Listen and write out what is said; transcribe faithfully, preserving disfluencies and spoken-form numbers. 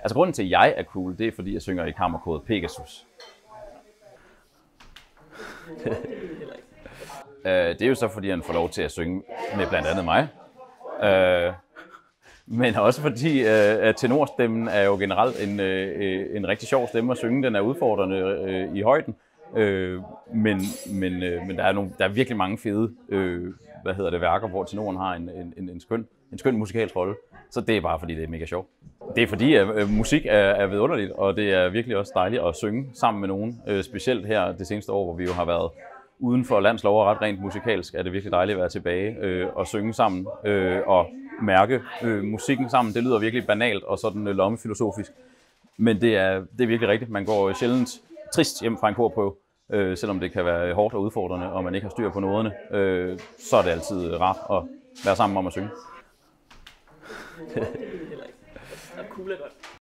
Altså grunden til, at jeg er cool, det er fordi, jeg synger i kammerkoret Pegasus. Det er jo så fordi, han får lov til at synge med blandt andet mig. Men også fordi, at tenorstemmen er jo generelt en, en rigtig sjov stemme at synge. Den er udfordrende i højden. Men, men, men der, er nogle, der er virkelig mange fede hvad hedder det, værker, hvor tenoren har en, en, en, skøn, en skøn musikalsk rolle. Så det er bare fordi, det er mega sjovt. Det er fordi, at musik er, er vidunderligt, og det er virkelig også dejligt at synge sammen med nogen. Specielt her det seneste år, hvor vi jo har været uden for landslov og ret rent musikalsk, er det virkelig dejligt at være tilbage øh, og synge sammen øh, og mærke øh, musikken sammen. Det lyder virkelig banalt og sådan øh, lommefilosofisk, men det er, det er virkelig rigtigt. Man går sjældent trist hjem fra en korprøve, øh, selvom det kan være hårdt og udfordrende, og man ikke har styr på noderne. Øh, så er det altid rart at være sammen om at synge. Det er heller ikke. Og cool er godt.